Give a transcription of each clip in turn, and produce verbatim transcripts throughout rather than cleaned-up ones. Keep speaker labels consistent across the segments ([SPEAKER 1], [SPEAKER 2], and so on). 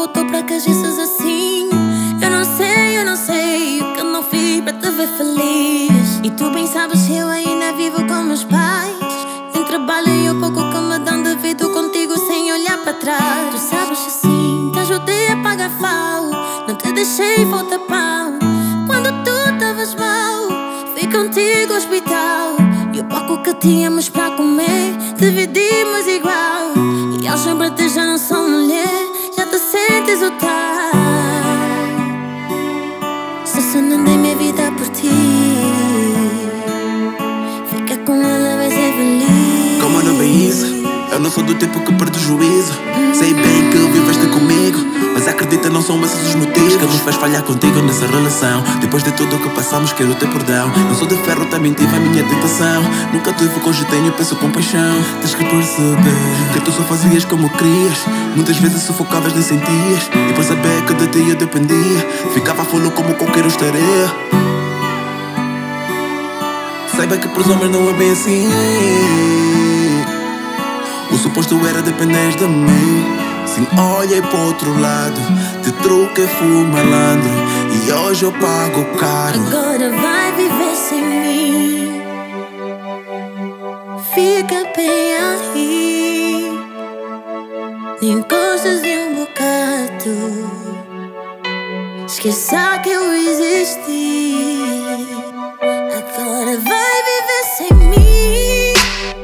[SPEAKER 1] voltou para que agisses assim. Eu não sei, eu não sei o que eu não fiz para te ver feliz. E tu bem sabes que eu ainda vivo com meus pais. Nem trabalho e o pouco que me dão devido contigo sem olhar para trás. Tu sabes que sim, te ajudei a pagar fal, não te deixei falta pão. Quando tu estavas mal, fui contigo ao hospital. E o pouco que tínhamos para comer dividimos igual. E ao sobre-te já não sou mulher, já te sentes o tal. Se só não dei minha vida por ti, fica com ela, vai ser feliz.
[SPEAKER 2] Como não bem isso? Eu não sou do tipo que perde o juízo. Sei bem que viveste comigo, mas acredita, não são esses os motivos que nos faz falhar contigo nessa relação. Depois de tudo o que passamos, quero ter perdão. Não sou de ferro, também tive a minha tentação. Nunca tive cogitei e penso com paixão. Tens que perceber que tu só fazias como querias. Muitas vezes sufocavas, nem sentias. E por saber que de ti eu dependia, ficava fulo como qualquer estaria. Saiba que pros homens não é bem assim. O suposto era depender de mim. Sim, olhei pro outro lado, te troquei, fui malandro, e hoje eu pago caro.
[SPEAKER 1] Agora vai viver sem mim, fica bem aí. Nem encostas de um bocado, esqueça que eu existi. Agora vai viver sem mim,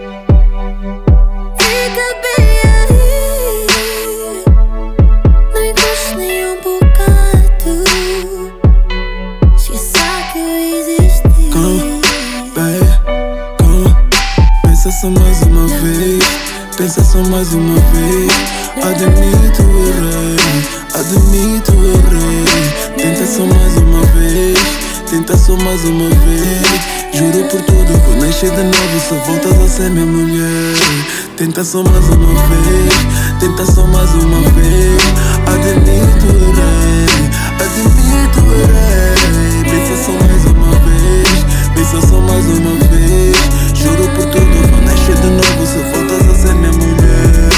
[SPEAKER 1] fica bem aí. Não encostes nem um bocado, esqueça que eu existi.
[SPEAKER 2] Come, baby, come. Pensa só mais uma vez, pensa só mais uma vez. Admito, errei, admito, errei. Tenta só mais uma vez, tenta só mais uma vez. Juro por tudo, vou nascer de novo se voltas a ser minha mulher. Tenta só mais uma vez, tenta só mais uma vez. Admito, errei, admito, errei. Pensa só mais uma vez, pensa só mais uma vez. Juro por tudo, vou nascer de novo se voltas a ser minha mulher.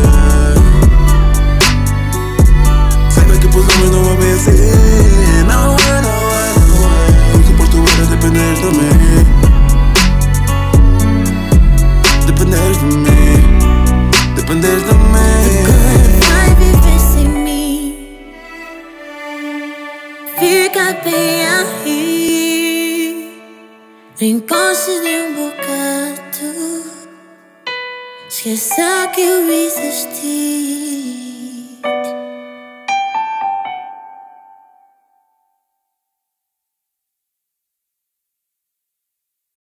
[SPEAKER 2] Saiba que pros homens não é bem assim. Não é, não é, não é. O suposto era depender de mim. Depender de mim, depender de mim.
[SPEAKER 1] Agora vai viver sem mim, fica bem aí. Não encostes de um bocado, esqueça que eu existi.